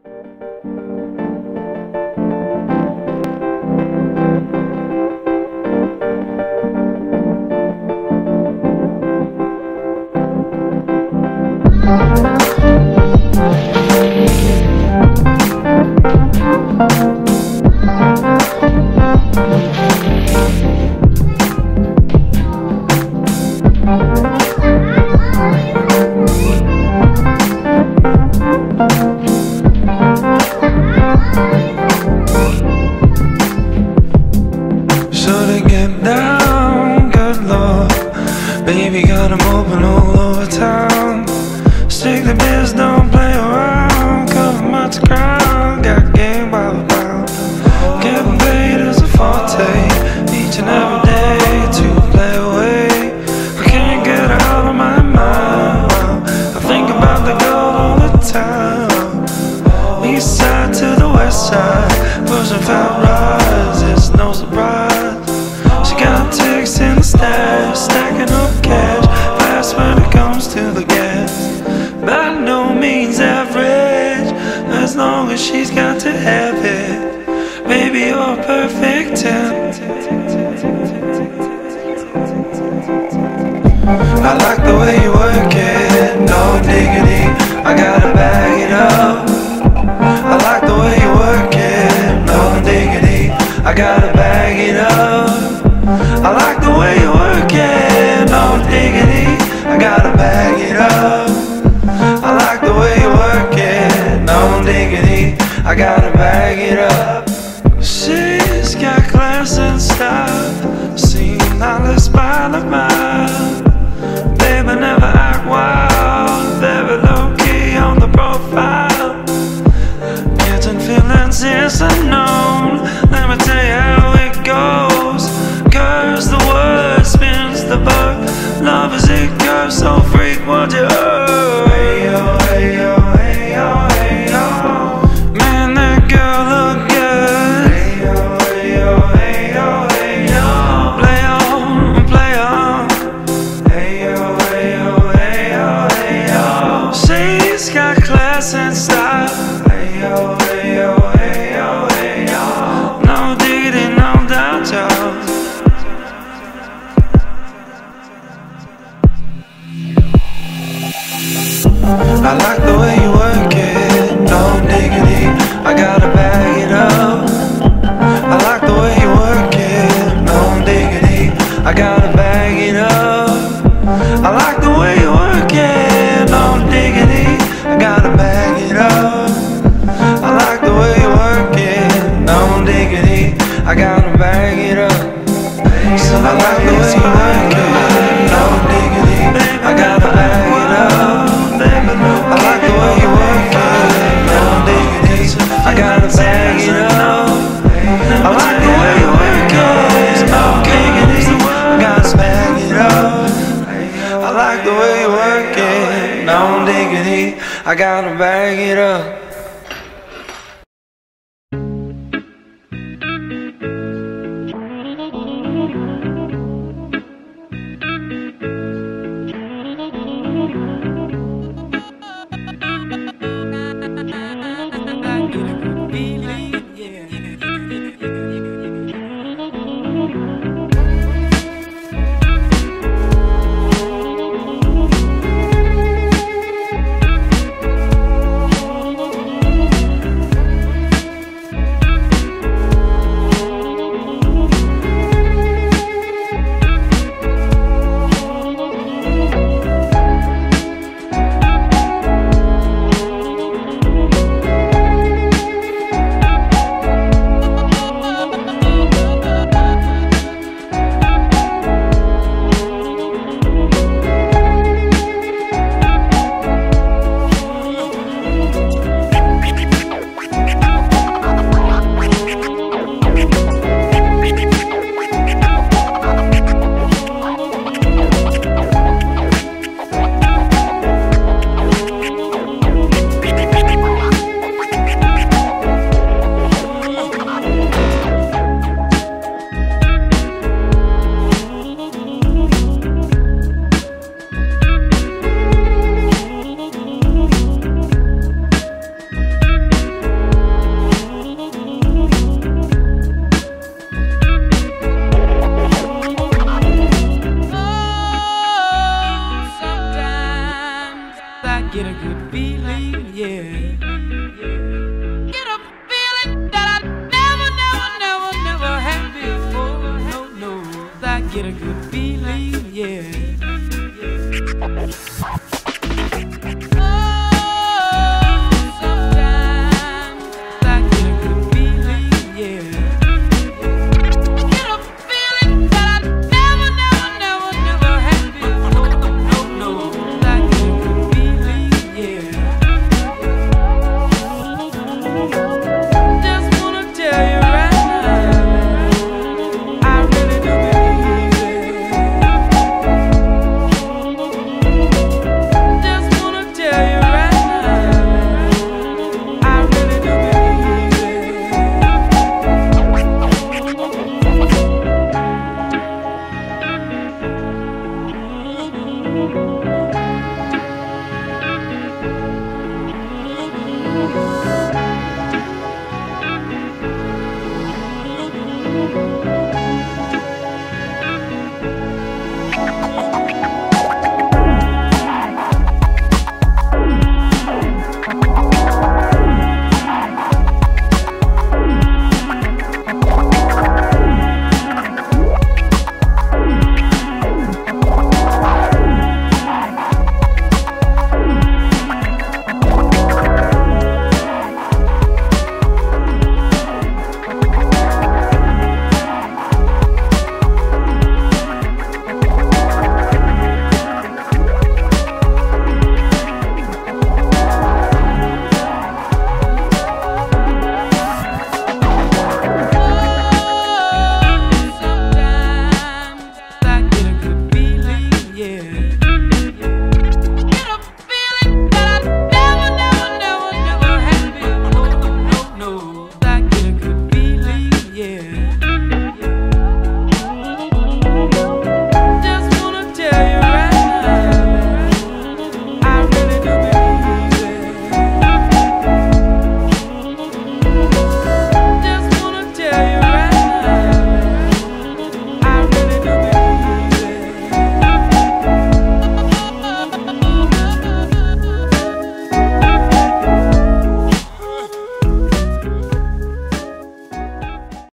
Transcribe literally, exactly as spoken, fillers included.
She's got to have it. Baby, you're a perfect ten. I like the way you work it, no diggity, I gotta bag it up. I like the way you work it, no diggity, I gotta bag it up. I like the way you work it, no diggity, I gotta bag it up. I like the way you work it, no diggity, I gotta bag it up. She's got class and style, seen knowledge by the mile. Baby, never act wild, very low-key on the profile. Getting feelings is unknown, let me tell you how it goes. Curves the word, spins the verb, love is it curves, so freak what you heard. Hey yo, hey yo, hey yo, hey yo. Man, that girl look good. Hey yo, hey yo, hey yo, hey yo. Play on, play on. Hey yo, hey yo, hey yo, hey yo. She's got class and style. Hey yo, hey yo, hey yo, hey yo. No diggity, no doubt, y'all. I like the way you work it, no diggity, I gotta bag it up. I like the way you work it, no diggity, I gotta bag it up. I like the way you work it, no diggity, I gotta bag it up. I like the way you work it, no diggity, I gotta bag it up. I like the way you work it, no diggity, I gotta bag it up. I like the way you work it, no diggity, I gotta bag it up. I like the way you work it, no diggity, I gotta bag it up. I like the way you work it, no diggity, I gotta bag it up. good feeling, yeah. Get a feeling that I never, never, never, never had before. No, no, I get a good feeling, yeah.